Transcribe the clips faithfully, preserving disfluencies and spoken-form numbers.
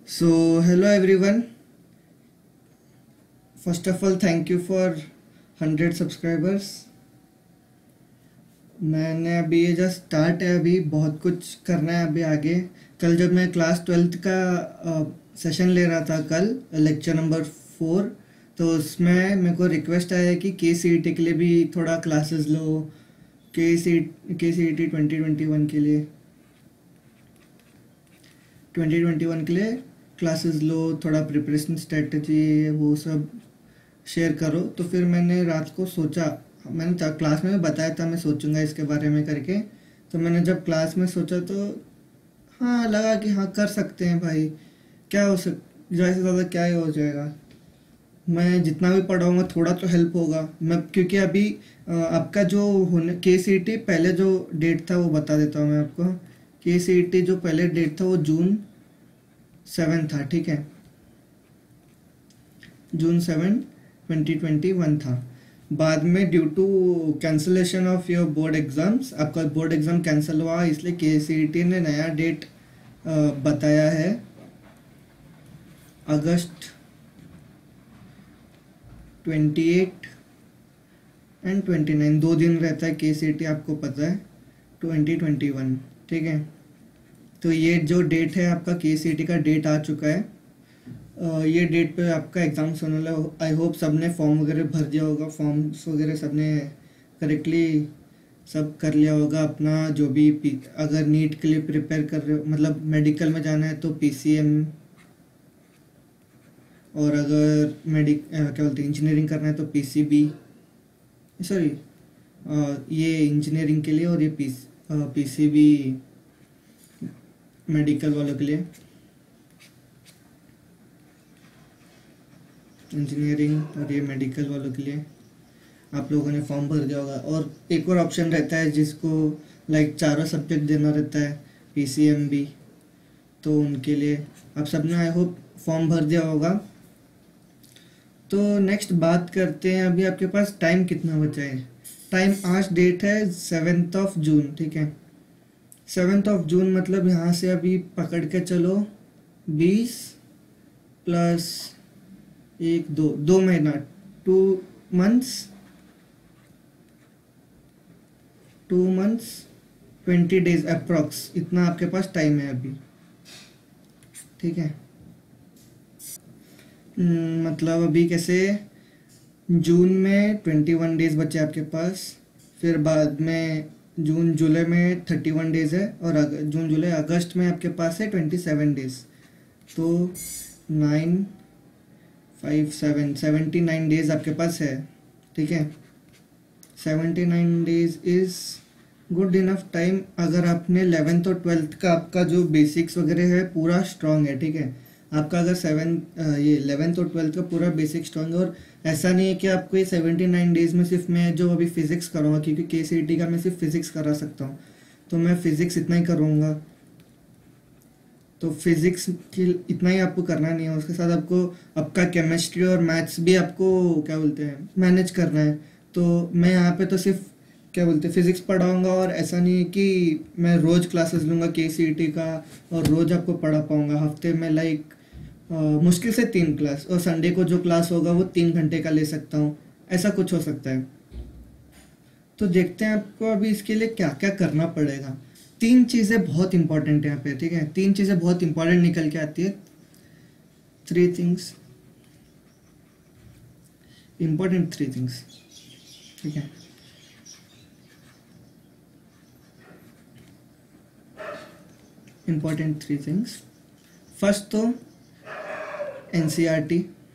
So, hello everyone. First of all, thank you for hundred subscribers. मैंने अभी ये just start है, अभी बहुत कुछ करना है अभी आगे. कल जब मैं क्लास ट्वेल्थ का सेशन ले रहा था, कल लेक्चर नंबर फोर, तो उसमें मेरे को रिक्वेस्ट आया कि के सी ई टी के लिए भी थोड़ा क्लासेस लो. K C K C E T twenty twenty one के लिए ट्वेंटी ट्वेंटी वन के लिए क्लासेस लो, थोड़ा प्रिपरेशन स्ट्रेटजी वो सब शेयर करो. तो फिर मैंने रात को सोचा, मैंने क्लास में बताया था मैं सोचूंगा इसके बारे में करके. तो मैंने जब क्लास में सोचा तो हाँ लगा कि हाँ कर सकते हैं भाई, क्या हो सक ज़्यादा से ज़्यादा क्या ही हो जाएगा. मैं जितना भी पढ़ाऊँगा थोड़ा तो हेल्प होगा. मैं क्योंकि अभी अ, आपका जो होने के सी ई टी पहले जो डेट था वो बता देता हूँ मैं आपको. के सी ई टी जो पहले डेट था वो जून सेवन था, ठीक है, June seven twenty twenty one था. बाद में due to cancellation of your board exams, आपका बोर्ड एग्ज़ाम कैंसिल हुआ, इसलिए के सी ई टी ने नया डेट बताया है August twenty eight and twenty nine. दो दिन रहता है के सी ई टी, आपको पता है, ट्वेंटी ट्वेंटी वन, ठीक है. तो ये जो डेट है आपका के सी ई टी का डेट आ चुका है. अ, ये डेट पे आपका एग्ज़ाम्स होने वाला. आई होप सबने फॉर्म वगैरह भर दिया होगा, फॉर्म्स वगैरह सबने करेक्टली सब कर लिया होगा अपना. जो भी पी, अगर नीट के लिए प्रिपेयर कर रहे हो, मतलब मेडिकल में जाना है तो पी सी एम, और अगर मेडिक क्या बोलते हैं इंजीनियरिंग करना है तो पी सी बी, सॉरी ये इंजीनियरिंग के लिए, और ये P P C B medical वालों के लिए, इंजीनियरिंग और ये मेडिकल वालों के लिए आप लोगों ने फॉर्म भर दिया होगा. और एक और ऑप्शन रहता है जिसको लाइक चारों सब्जेक्ट देना रहता है, पी सी एम बी, तो उनके लिए आप सबने आई होप फॉर्म भर दिया होगा. तो नेक्स्ट बात करते हैं, अभी आपके पास टाइम कितना बचा है. टाइम आज डेट है सेवेंथ ऑफ जून, ठीक है. सेवेंथ ऑफ जून मतलब यहाँ से अभी पकड़ के चलो बीस प्लस एक दो दो महीना, two months two months twenty days approx, इतना आपके पास टाइम है अभी, ठीक है. हम्म, मतलब अभी कैसे जून में ट्वेंटी वन डेज बचे आपके पास, फिर बाद में जून जुलाई में थर्टी वन डेज है, और अग, जून जुलाई अगस्त में आपके पास है ट्वेंटी सेवन डेज. तो nine five seven seventy nine days आपके पास है, ठीक है. Seventy nine days is good enough time. अगर आपने इलेवेंथ और ट्वेल्थ का आपका जो बेसिक्स वगैरह है पूरा स्ट्रांग है, ठीक है. आपका अगर सेवन ये इलेवेंथ और ट्वेल्थ का पूरा बेसिक स्ट्रांग है, और ऐसा नहीं है कि आपको ये सेवेंटी नाइन डेज में सिर्फ मैं जो अभी फिजिक्स करूँगा, क्योंकि के सी ई टी का मैं सिर्फ फिजिक्स करा सकता हूँ, तो मैं फिजिक्स इतना ही करूँगा. तो फिजिक्स की इतना ही आपको करना नहीं है, उसके साथ आपको आपका केमिस्ट्री और मैथ्स भी आपको क्या बोलते हैं मैनेज करना है. तो मैं यहाँ पे तो सिर्फ क्या बोलते हैं फिजिक्स पढ़ाऊँगा, और ऐसा नहीं है कि मैं रोज़ क्लासेस लूँगा के सी ई टी का और रोज़ आपको पढ़ा पाऊँगा. हफ्ते में लाइक मुश्किल से तीन क्लास, और संडे को जो क्लास होगा वो तीन घंटे का ले सकता हूँ, ऐसा कुछ हो सकता है. तो देखते हैं आपको अभी इसके लिए क्या क्या करना पड़ेगा. तीन चीज़ें बहुत इंपॉर्टेंट है यहाँ पे, ठीक है. तीन चीज़ें बहुत इंपॉर्टेंट निकल के आती है. Three things important, three things, ठीक है. Important three things. फर्स्ट तो एन सी आर टी.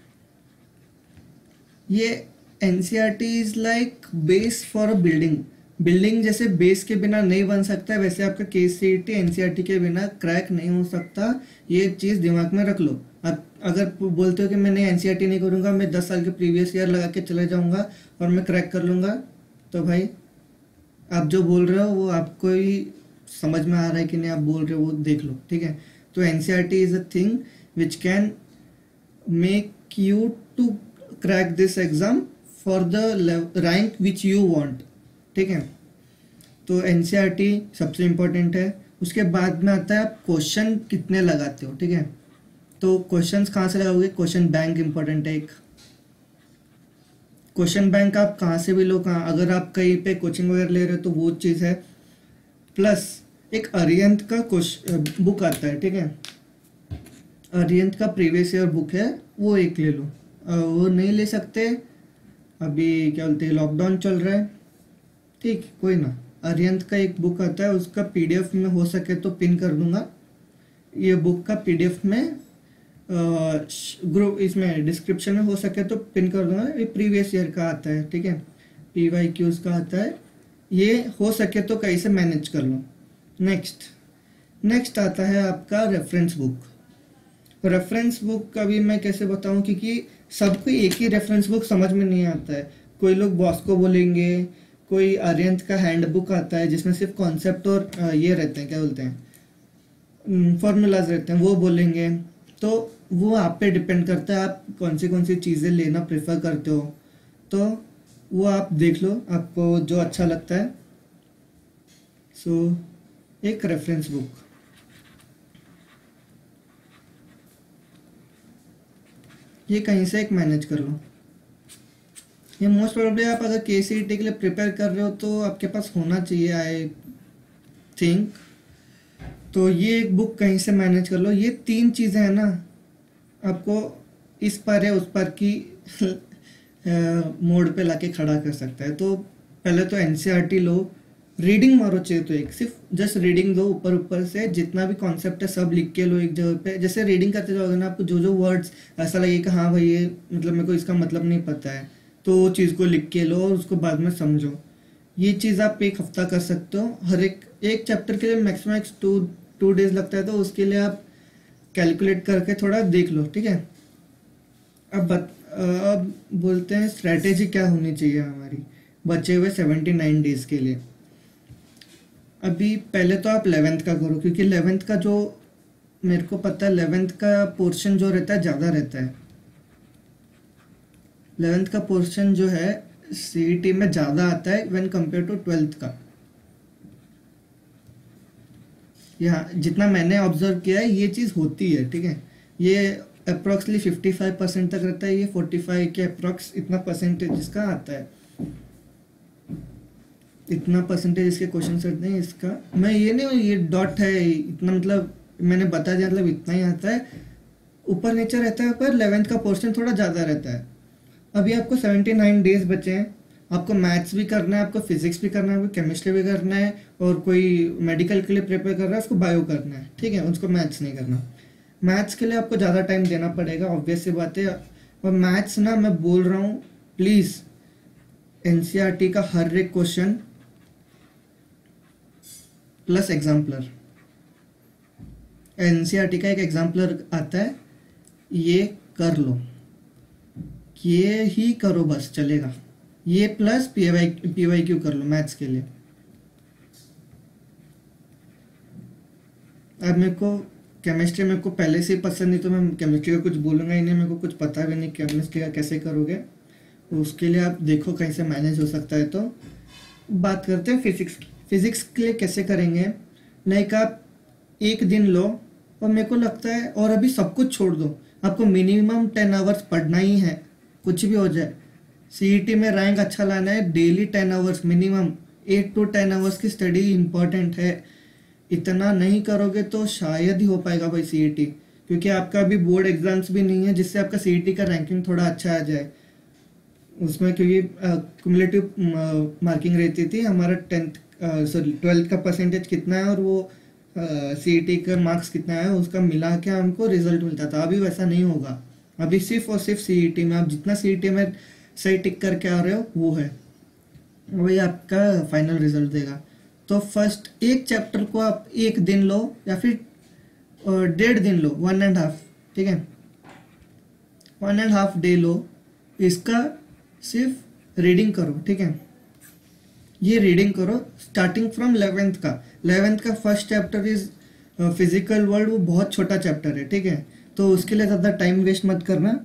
ये N C R T is like base for a building. Building जैसे बेस के बिना नहीं बन सकता है, वैसे आपका K C E T N C R T के बिना क्रैक नहीं हो सकता. ये चीज़ दिमाग में रख लो. आप अगर बोलते हो कि मैंने एन सी आर टी नहीं करूँगा, मैं दस साल के प्रीवियस ईयर लगा के चले जाऊँगा और मैं क्रैक कर लूँगा, तो भाई आप जो बोल रहे हो वो आपको ही समझ में आ रहा है कि नहीं आप बोल रहे हो वो देख लो, ठीक है. तो N C R T is a thing which can make you to crack this exam for the rank which you want, ठीक है. तो एन सी आर टी सबसे इम्पोर्टेंट है. उसके बाद में आता है आप क्वेश्चन कितने लगाते हो, ठीक है. तो क्वेश्चंस कहाँ से लगाओगे, क्वेश्चन बैंक इंपॉर्टेंट है एक। क्वेश्चन बैंक आप कहाँ से भी लो, कहाँ, अगर आप कहीं पे कोचिंग वगैरह ले रहे हो तो वो चीज़ है। प्लस एक अरिहंत का क्वेश्चन बुक आता है, ठीक है, अरिहंत का प्रीवियस ईयर बुक है, वो एक ले लो। अ, वो नहीं ले सकते, अभी क्या बोलते हैं लॉकडाउन चल रहा है, ठीक, कोई ना, अरिहंत का एक बुक आता है, उसका पीडीएफ में हो सके तो पिन कर दूंगा। ये बुक का पीडीएफ में ग्रुप इसमें डिस्क्रिप्शन में हो सके तो पिन कर दूंगा। ये प्रीवियस ईयर का आता है, ठीक है, पी वाई क्यूज का आता है, ये हो सके तो कहीं से मैनेज कर लो। नेक्स्ट नेक्स्ट आता है आपका रेफरेंस बुक। रेफरेंस बुक का भी मैं कैसे बताऊं, क्योंकि सबको एक ही रेफरेंस बुक समझ में नहीं आता है। कोई लोग बॉस्को बोलेंगे, कोई आर्यंत का हैंड बुक आता है जिसमें सिर्फ कॉन्सेप्ट और अ, ये रहते हैं, क्या बोलते हैं, फॉर्मूलाज रहते हैं, वो बोलेंगे। तो वो आप पे डिपेंड करता है आप कौन सी कौन सी चीज़ें लेना प्रेफर करते हो, तो वो आप देख लो आपको जो अच्छा लगता है। सो एक रेफरेंस बुक, ये कहीं से एक मैनेज कर लो। ये मोस्ट प्रोबेबली आप अगर के सी ई टी के लिए प्रिपेयर कर रहे हो तो आपके पास होना चाहिए, आई थिंक। तो ये एक बुक कहीं से मैनेज कर लो। ये तीन चीज़ें हैं ना, आपको इस पर है उस पर की मोड पे लाके खड़ा कर सकता है। तो पहले तो N C E R T लो, रीडिंग मारो चाहिए तो एक, सिर्फ जस्ट रीडिंग दो, ऊपर ऊपर से जितना भी कॉन्सेप्ट है सब लिख के लो एक जगह पे। जैसे रीडिंग करते जाओगे ना, आपको जो जो वर्ड्स ऐसा लगेगा हाँ भाई ये मतलब मेरे को इसका मतलब नहीं पता है, तो वो चीज़ को लिख के लो और उसको बाद में समझो। ये चीज़ आप एक हफ्ता कर सकते हो। हर एक एक चैप्टर के लिए मैक्सिमम टू टू डेज लगता है, तो उसके लिए आप कैलकुलेट करके थोड़ा देख लो, ठीक है। अब बत, अब बोलते हैं स्ट्रैटेजी क्या होनी चाहिए हमारी बचे हुए सेवेंटी नाइन डेज के लिए। अभी पहले तो आप इलेवेंथ का करो, क्योंकि इलेवेंथ का जो मेरे को पता है इलेवेंथ का पोर्शन जो रहता है ज़्यादा रहता है। इलेवेंथ का पोर्शन जो है सी ई टी में ज़्यादा आता है व्हेन कंपेयर टू ट्वेल्थ का। यहाँ जितना मैंने ऑब्जर्व किया है ये चीज़ होती है, ठीक है। ये अप्रोक्सली फिफ्टी फाइव परसेंट तक रहता है, ये फोर्टी फाइव के अप्रोक्स इतना परसेंटेज इसका आता है, इतना परसेंटेज इसके क्वेश्चन रहते हैं इसका। मैं ये नहीं ये डॉट है इतना, मतलब मैंने बता दिया, मतलब इतना ही आता है, ऊपर नीचे रहता है, पर इलेवेंथ का पोर्शन थोड़ा ज़्यादा रहता है। अभी आपको सेवेंटी नाइन डेज बचे हैं, आपको मैथ्स भी करना है, आपको फिजिक्स भी करना है, आपको केमिस्ट्री भी करना है, और कोई मेडिकल के लिए प्रिपेयर कर रहा है उसको बायो करना है, ठीक है, उसको मैथ्स नहीं करना। मैथ्स के लिए आपको ज़्यादा टाइम देना पड़ेगा, ऑब्वियस सी बात है। और मैथ्स ना मैं बोल रहा हूँ please N C E R T का हर एक question plus exemplar, N C E R T का एक एग्जाम्पलर आता है, ये कर लो, ये ही करो बस चलेगा, ये plus P Y P Y Q कर लो मैथ्स के लिए। अब मेरे को केमिस्ट्री मेरे को पहले से ही पसंद नहीं, तो मैं केमिस्ट्री का कुछ बोलूँगा ही नहीं, मेरे को कुछ पता भी नहीं केमिस्ट्री का कैसे करोगे, उसके लिए आप देखो कहीं से मैनेज हो सकता है। तो बात करते हैं फिजिक्स की। फिजिक्स के लिए कैसे करेंगे, नहीं का आप एक दिन लो और मेरे को लगता है, और अभी सब कुछ छोड़ दो, आपको मिनिमम टेन आवर्स पढ़ना ही है, कुछ भी हो जाए। सी ई टी में रैंक अच्छा लाना है, daily ten hours minimum, eight to ten hours की स्टडी इंपॉर्टेंट है। इतना नहीं करोगे तो शायद ही हो पाएगा भाई सी ई टी, क्योंकि आपका अभी बोर्ड एग्जाम्स भी नहीं है जिससे आपका सी ई टी का रैंकिंग थोड़ा अच्छा आ जाए उसमें, क्योंकि क्युमुलेटिव मार्किंग रहती थी हमारा टेंथ सॉरी ट्वेल्थ का परसेंटेज कितना है और वो सी ई टी का मार्क्स कितना है उसका मिला के हमको रिजल्ट मिलता था। अभी वैसा नहीं होगा, अभी सिर्फ और सिर्फ सी ई टी में आप जितना सी ई टी में सही टिक करके आ रहे हो वो है, वही आपका फाइनल रिजल्ट देगा। तो फर्स्ट एक चैप्टर को आप एक दिन लो या फिर डेढ़ दिन लो, वन एंड हाफ, ठीक है, वन एंड हाफ डे लो, इसका सिर्फ रीडिंग करो, ठीक है। ये रीडिंग करो स्टार्टिंग फ्रॉम इलेवेंथ का। इलेवेंथ का first chapter is physical world, वो बहुत छोटा चैप्टर है, ठीक है, तो उसके लिए ज़्यादा टाइम वेस्ट मत करना।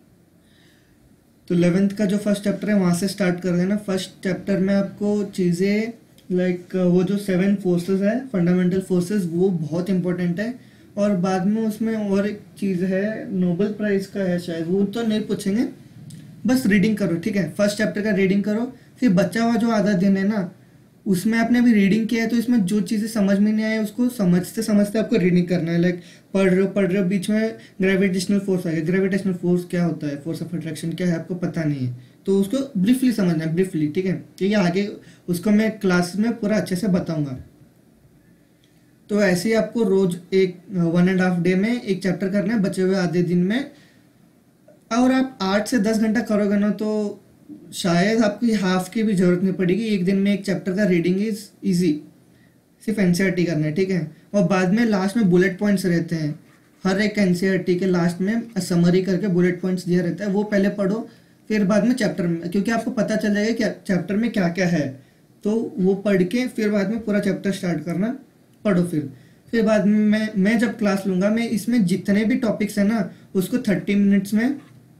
तो इलेवेंथ का जो फर्स्ट चैप्टर है वहाँ से स्टार्ट कर देना। फर्स्ट चैप्टर में आपको चीज़ें लाइक वो जो सेवन फोर्सेस है, फंडामेंटल फोर्सेस, वो बहुत इंपॉर्टेंट है। और बाद में उसमें और एक चीज़ है, नोबेल प्राइज़ का है शायद, वो तो नहीं पूछेंगे। बस रीडिंग करो, ठीक है, फर्स्ट चैप्टर का रीडिंग करो। फिर बचा हुआ जो आधा दिन है ना, उसमें आपने अभी रीडिंग किया है तो इसमें जो चीज़ें समझ में नहीं आए उसको समझते समझते आपको रीडिंग करना है। लाइक पढ़ रहे हो पढ़ रहे हो बीच में ग्रेविटेशनल फोर्स आ गया, ग्रेविटेशनल फोर्स क्या होता है, फोर्स ऑफ अट्रैक्शन क्या है आपको पता नहीं है, तो उसको ब्रीफली समझना है, ब्रीफली, ठीक है, क्योंकि आगे उसको मैं क्लास में पूरा अच्छे से बताऊंगा। तो ऐसे ही आपको रोज एक वन एंड हाफ डे में एक चैप्टर करना है बचे हुए आधे दिन में। और आप आठ से दस घंटा करोगे ना तो शायद आपकी हाफ की भी जरूरत नहीं पड़ेगी। एक दिन में एक चैप्टर का रीडिंग इज इजी, सिर्फ एनसीईआरटी करना है, ठीक है। और बाद में लास्ट में बुलेट पॉइंट्स रहते हैं, हर एक एनसीईआरटी के लास्ट में समरी करके बुलेट पॉइंट्स दिया रहता है, वो पहले पढ़ो, फिर बाद में चैप्टर में, क्योंकि आपको पता चल जाएगा कि चैप्टर में क्या क्या है, तो वो पढ़ के फिर बाद में पूरा चैप्टर स्टार्ट करना, पढ़ो। फिर फिर बाद में मैं मैं जब क्लास लूँगा, मैं इसमें जितने भी टॉपिक्स हैं ना उसको थर्टी मिनट्स में,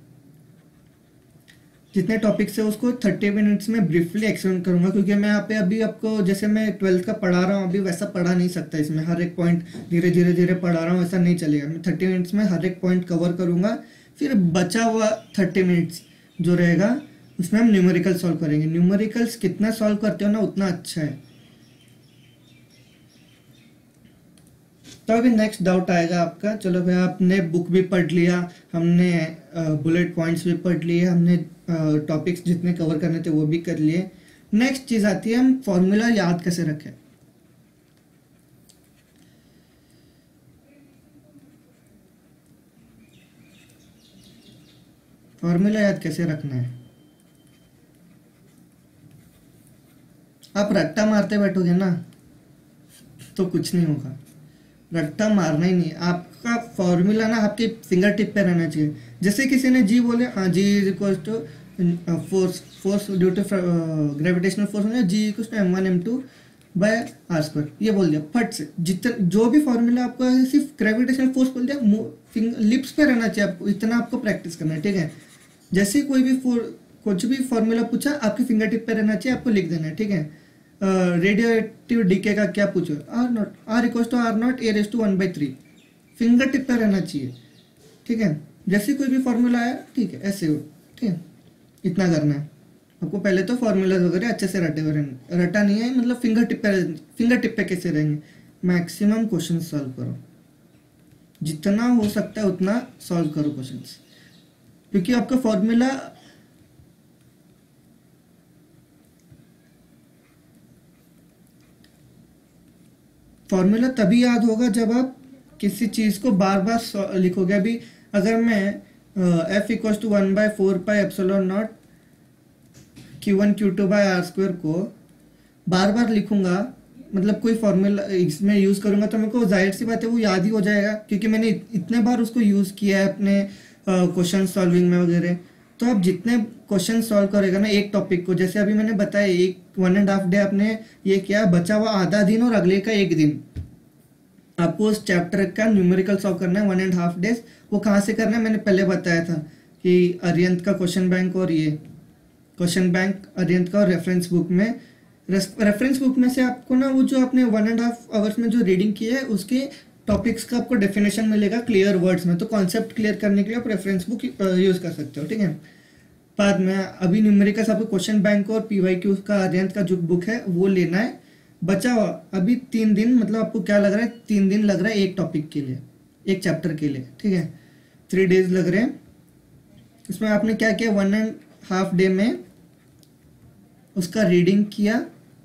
जितने टॉपिक्स है उसको थर्टी मिनट्स में ब्रीफली एक्सप्लेन करूंगा, क्योंकि मैं यहाँ पे अभी आपको जैसे मैं ट्वेल्थ का पढ़ा रहा हूँ अभी वैसा पढ़ा नहीं सकता, इसमें हर एक पॉइंट धीरे धीरे धीरे पढ़ा रहा हूँ, ऐसा नहीं चलेगा। मैं थर्टी मिनट्स में हर एक पॉइंट कवर करूंगा, फिर बचा हुआ थर्टी मिनट्स जो रहेगा उसमें हम न्यूमेरिकल सॉल्व करेंगे। न्यूमेरिकल्स कितना सॉल्व करते हो ना उतना अच्छा है। तो अभी नेक्स्ट डाउट आएगा आपका, चलो भाई आपने बुक भी पढ़ लिया, हमने बुलेट पॉइंट्स भी पढ़ लिए, हमने टॉपिक्स जितने कवर करने थे वो भी कर लिए। नेक्स्ट चीज आती है हम फॉर्मूला याद कैसे रखें। फॉर्मूला याद कैसे रखना है। आप रट्टा मारते बैठोगे ना तो कुछ नहीं होगा, रट्टा मारना ही नहीं, आपका फॉर्मूला ना आपके फिंगर टिप पे रहना चाहिए। जैसे किसी ने जी बोले, हाँ G is equal to force force due to gravitational force हो, G equal to M one M two by R square, ये बोल दिया फट से। जितना जो भी फॉर्मूला आपको सिर्फ ग्रेविटेशनल फोर्स बोल दिया, लिप्स पे रहना चाहिए आपको, इतना आपको प्रैक्टिस करना है, ठीक है। जैसे कोई भी कुछ भी फॉर्मूला पूछा आपके फिंगर टिप पे रहना चाहिए, आपको लिख देना है, ठीक है। रेडियो एक्टिव डीके का क्या पूछो, R naught R equal to R naught A raise to one by three, finger tip पे रहना चाहिए, ठीक है। जैसे कोई भी फॉर्मूला आया, ठीक है, ऐसे हो, ठीक है, इतना करना है आपको। पहले तो फॉर्मूला वगैरह अच्छे से रटे हुए रहेंगे, रटा नहीं है मतलब फिंगर टिप पे, फिंगर टिप पे कैसे रहेंगे। मैक्सिमम क्वेश्चन सॉल्व करो, जितना हो सकता है उतना सॉल्व करो क्वेश्चंस, क्योंकि आपका फॉर्मूला फॉर्मूला तभी याद होगा जब आप किसी चीज को बार बार लिखोगे। अभी अगर मैं F equal to one by four pi epsilon naught Q one Q two by R square को बार बार लिखूंगा, मतलब कोई फॉर्मूला इसमें यूज करूंगा तो मेरे को जाहिर सी बात है वो याद ही हो जाएगा, क्योंकि मैंने इतने बार उसको यूज किया है अपने क्वेश्चन सॉल्विंग में वगैरह। तो आप जितने क्वेश्चन सॉल्व करेगा ना एक टॉपिक को, जैसे अभी मैंने बताया एक वन एंड हाफ डे आपने ये किया, बचा हुआ आधा दिन और अगले का एक दिन आपको उस चैप्टर का न्यूमेरिकल सॉल्व करना है वन एंड हाफ डेज। वो कहाँ से करना है मैंने पहले बताया था कि अरिहंत का क्वेश्चन बैंक और ये क्वेश्चन बैंक अरिहंत का और रेफरेंस बुक में, रेफरेंस बुक में से आपको ना वो जो आपने वन एंड हाफ आवर्स में जो रीडिंग की है उसके टॉपिक्स का आपको डेफिनेशन मिलेगा क्लियर वर्ड्स में, तो कॉन्सेप्ट क्लियर करने के लिए आप रेफरेंस बुक यूज कर सकते हो, ठीक है। बाद में अभी न्यूमेरिकल्स आपको क्वेश्चन बैंक और पीवाईक्यू का अरिहंत का जो बुक है वो लेना है। बचा हुआ अभी तीन दिन, मतलब आपको क्या लग रहा है, तीन दिन लग रहा है एक टॉपिक के लिए, एक चैप्टर के लिए, ठीक है, थ्री डेज लग रहे हैं। इसमें आपने क्या किया, वन एंड हाफ डे में उसका रीडिंग किया,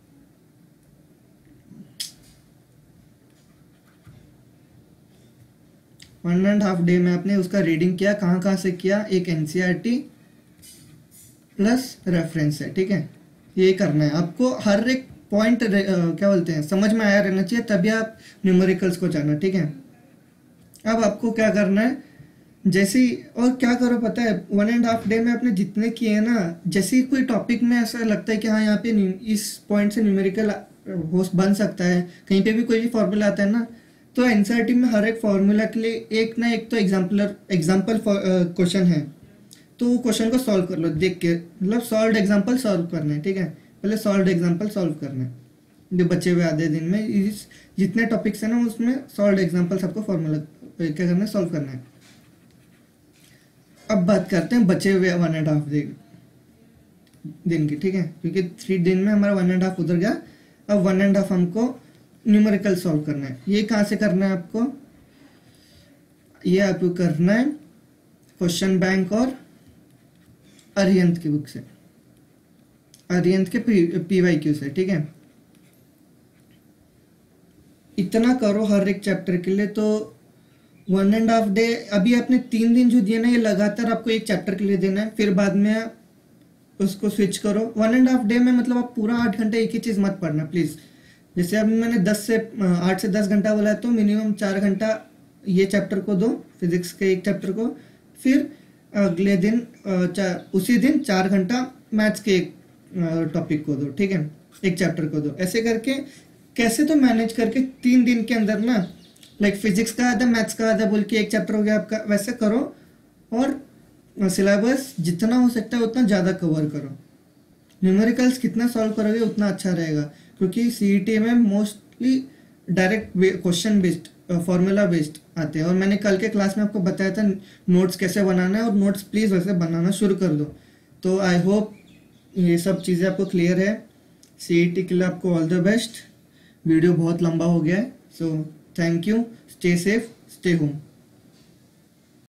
वन एंड हाफ डे में आपने उसका रीडिंग किया, कहाँ कहाँ से किया, एक एनसीईआरटी प्लस रेफरेंस है, ठीक है। ये करना है आपको, हर एक पॉइंट क्या बोलते हैं समझ में आया रहना चाहिए, तभी आप न्यूमेरिकल्स को जाना, ठीक है। अब आपको क्या करना है, जैसे और क्या करो पता है, वन एंड हाफ डे में आपने जितने किए हैं ना, जैसे कोई टॉपिक में ऐसा लगता है कि हाँ यहाँ पे इस पॉइंट से न्यूमेरिकल हो बन सकता है, कहीं पे भी कोई भी फॉर्मूला आता है ना, तो एनसीईआरटी में हर एक फॉर्मूला के लिए एक ना एक तो एग्जाम्पलर एग्जाम्पल क्वेश्चन है, तो वो क्वेश्चन को सॉल्व कर लो देख के, मतलब सॉल्व एग्जाम्पल सॉल्व करना है, ठीक है। पहले सॉल्व एग्जाम्पल सॉल्व करना है, जो बचे हुए आधे दिन में इस जितने टॉपिक्स हैं ना उसमें सॉल्व एग्जाम्पल्स आपको फॉर्मूला क्या करना है, सॉल्व करना है। अब बात करते हैं बचे हुए वन एंड हाफ डे दिन की, ठीक है, क्योंकि थ्री दिन में हमारा वन एंड हाफ उधर गया। अब वन एंड हाफ हमको न्यूमेरिकल सॉल्व करना है। ये कहाँ से करना है आपको, ये आपको करना है क्वेश्चन बैंक और अरिहंत की बुक से, अरिहंत के पी वाई क्यू से, ठीक है। इतना करो हर एक चैप्टर के लिए, तो वन एंड हाफ डे अभी आपने तीन दिन जो दिए ना ये लगातार आपको एक चैप्टर के लिए देना है, फिर बाद में उसको स्विच करो। वन एंड हाफ डे में मतलब आप पूरा आठ घंटे एक ही चीज़ मत पढ़ना प्लीज़। जैसे अब मैंने दस से आठ से दस घंटा बोला है तो मिनिमम चार घंटा ये चैप्टर को दो, फिजिक्स के एक चैप्टर को, फिर अगले दिन चार उसी दिन चार घंटा मैथ्स के एक टॉपिक को दो, ठीक है, एक चैप्टर को दो। ऐसे करके कैसे तो मैनेज करके तीन दिन के अंदर ना, लाइक फिजिक्स का आधा मैथ्स का आधा बोल के एक चैप्टर हो गया आपका, वैसे करो और सिलेबस जितना हो सकता है उतना ज़्यादा कवर करो। न्यूमेरिकल्स कितना सॉल्व करोगे उतना अच्छा रहेगा, क्योंकि सीईटी में mostly direct question based formula based आते हैं। और मैंने कल के क्लास में आपको बताया था नोट्स कैसे बनाना है, और नोट्स प्लीज़ वैसे बनाना शुरू कर दो। तो आई होप ये सब चीज़ें आपको क्लियर है। सीईटी के लिए आपको ऑल द बेस्ट। वीडियो बहुत लंबा हो गया है, so thank you, stay safe, stay home.